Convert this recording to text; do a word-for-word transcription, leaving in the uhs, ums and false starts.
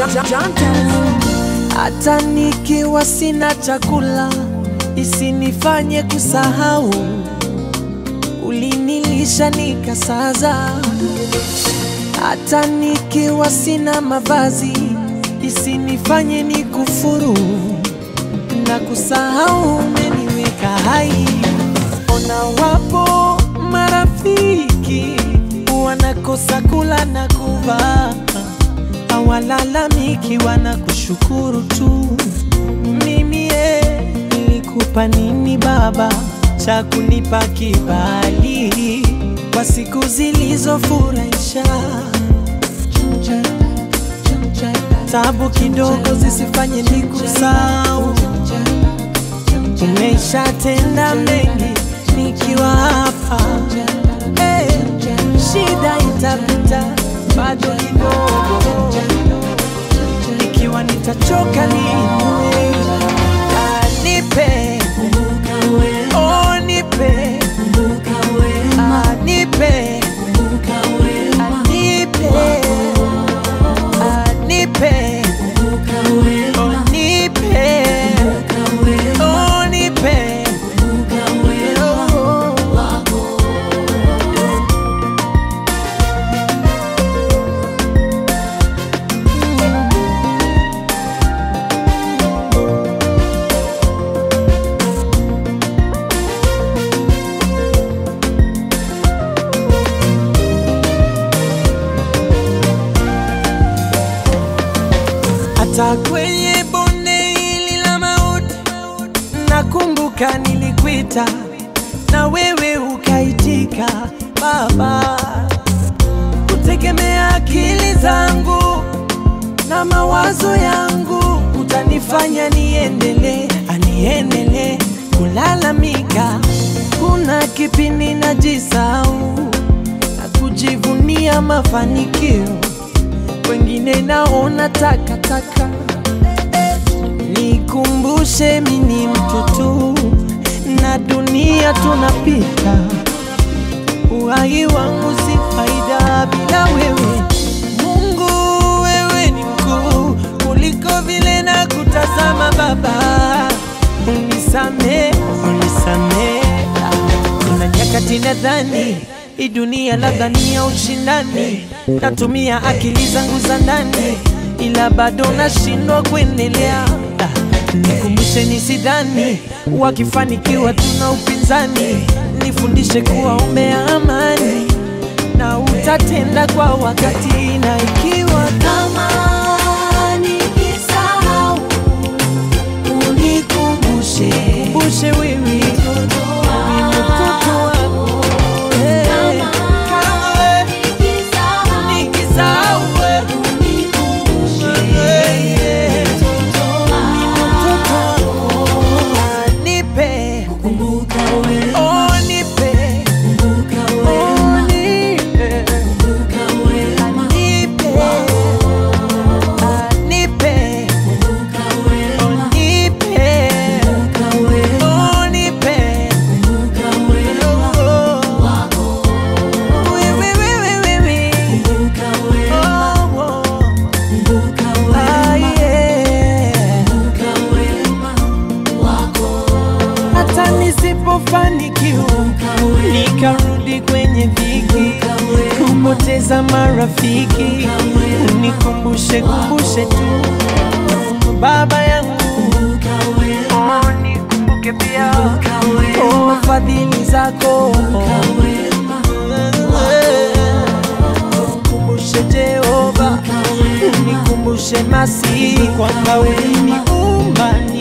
Hata nikiwa sina chakula isinifanye kusahau, ulinilisha nikasaza. Hata nikiwa sina mavazi isinifanye nikufuru na kusahau, umeniweka hai. Ona wapo marafiki wanakosa kula na kuvaa, hawalalamiki wanakushukuru tu. Mimi eh, nilikupa nini baba cha kunipa kibali kwa siku zilizofurahisha? Tabu kidogo zisifanye nikusahau, umeshatenda mengi nikiwa hapa. Hey, shida itapita bado kidogo, ikiwa nitachoka niwe nipe, oh nipe, ah nipe, nipe, ah nipe, oh nipe, oh nipe. Hata kwenye bonde hili la mauti nakumbuka nilikuita na wewe ukaitika baba. Kutegemea akili zangu na mawazo yangu utanifanya niendelee, aniendelee kulalamika. Kuna kipindi najisahau na kujivunia mafanikio, wengine naona takataka. Nikumbushe mimi mtu tu na dunia tunapita, uhai wangu si faida bila wewe. Mungu wewe ni mkuu kuliko vile na kutazama baba, unisame, unisame. Kuna nyakati nadhani hii dunia labda ni ya ushindani, natumia akili zangu za ndani ila bado nashindwa kuendelea. Nikumbushe nisidhani wakifanikiwa tuna upinzani, nifundishe kuwa umea amani na utatenda kwa wakati. Na ikiwa kama nikisahau unikumbushe, kumbushe wewe ni mtoto wako. Nisipofanikiwa nikarudi kwenye dhiki, kupoteza marafiki, unikumbushe, kumbushe tu baba yangu. Oh, nikumbuke pia oh fadhili zako, kumbushe Jehova, unikumbushe masihi kwamba wewe ni umba.